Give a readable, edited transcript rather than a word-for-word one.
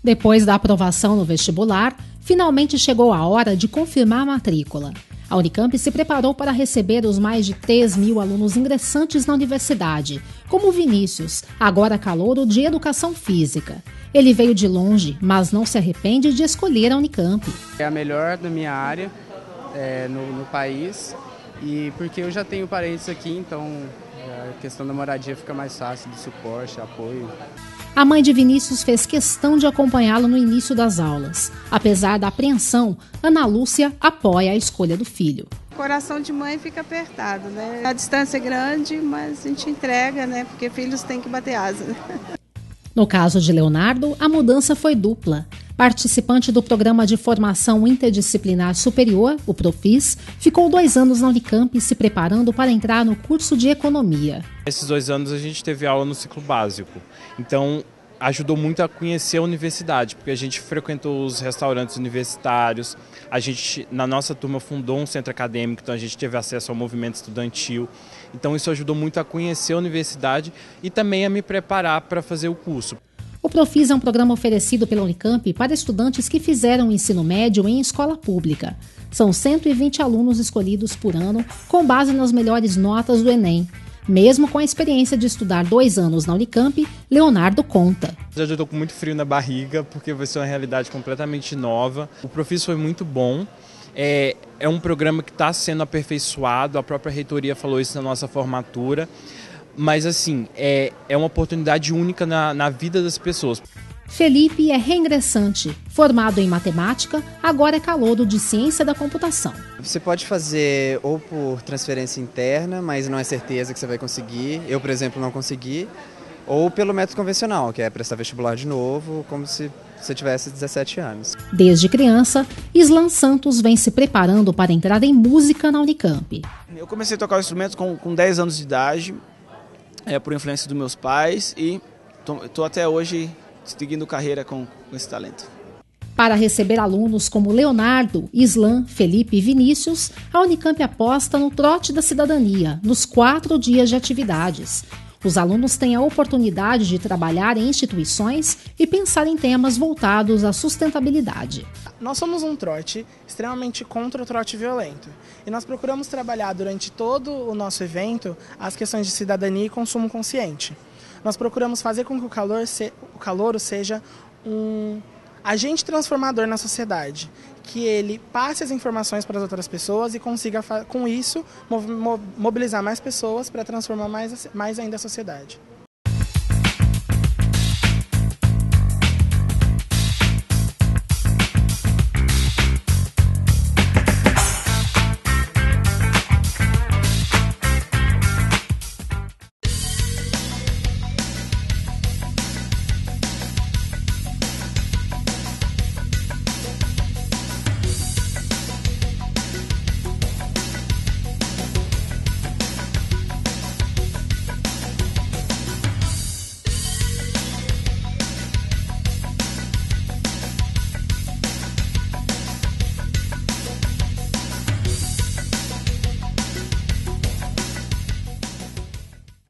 Depois da aprovação no vestibular, finalmente chegou a hora de confirmar a matrícula. A Unicamp se preparou para receber os mais de 3.000 alunos ingressantes na universidade, como Vinícius, agora calouro de Educação Física. Ele veio de longe, mas não se arrepende de escolher a Unicamp. É a melhor da minha área no país, e porque eu já tenho parentes aqui, então a questão da moradia fica mais fácil, de suporte, apoio. A mãe de Vinícius fez questão de acompanhá-lo no início das aulas. Apesar da apreensão, Ana Lúcia apoia a escolha do filho. O coração de mãe fica apertado, né? A distância é grande, mas a gente entrega, né? Porque filhos têm que bater asa. No caso de Leonardo, a mudança foi dupla. Participante do Programa de Formação Interdisciplinar Superior, o Profis, ficou 2 anos na Unicamp se preparando para entrar no curso de Economia. Esses 2 anos a gente teve aula no ciclo básico, então ajudou muito a conhecer a universidade, porque a gente frequentou os restaurantes universitários, a gente, na nossa turma, fundou um centro acadêmico, então a gente teve acesso ao movimento estudantil. Então isso ajudou muito a conhecer a universidade e também a me preparar para fazer o curso. O Profis é um programa oferecido pela Unicamp para estudantes que fizeram o ensino médio em escola pública. São 120 alunos escolhidos por ano com base nas melhores notas do Enem. Mesmo com a experiência de estudar 2 anos na Unicamp, Leonardo conta. Já estou com muito frio na barriga, porque vai ser uma realidade completamente nova. O Profis foi muito bom. É um programa que está sendo aperfeiçoado, a própria reitoria falou isso na nossa formatura. Mas assim, é uma oportunidade única na vida das pessoas. Felipe é reingressante. Formado em matemática, agora é calouro de ciência da computação. Você pode fazer ou por transferência interna, mas não é certeza que você vai conseguir. Eu, por exemplo, não consegui. Ou pelo método convencional, que é prestar vestibular de novo, como se você tivesse 17 anos. Desde criança, Islan Santos vem se preparando para entrar em música na Unicamp. Eu comecei a tocar instrumentos com 10 anos de idade, por influência dos meus pais, e estou até hoje seguindo carreira com esse talento. Para receber alunos como Leonardo, Islan, Felipe e Vinícius, a Unicamp aposta no trote da cidadania, nos 4 dias de atividades. Os alunos têm a oportunidade de trabalhar em instituições e pensar em temas voltados à sustentabilidade. Nós somos um trote extremamente contra o trote violento e nós procuramos trabalhar durante todo o nosso evento as questões de cidadania e consumo consciente. Nós procuramos fazer com que o calouro seja um agente transformador na sociedade, que ele passe as informações para as outras pessoas e consiga, com isso, mobilizar mais pessoas para transformar mais ainda a sociedade.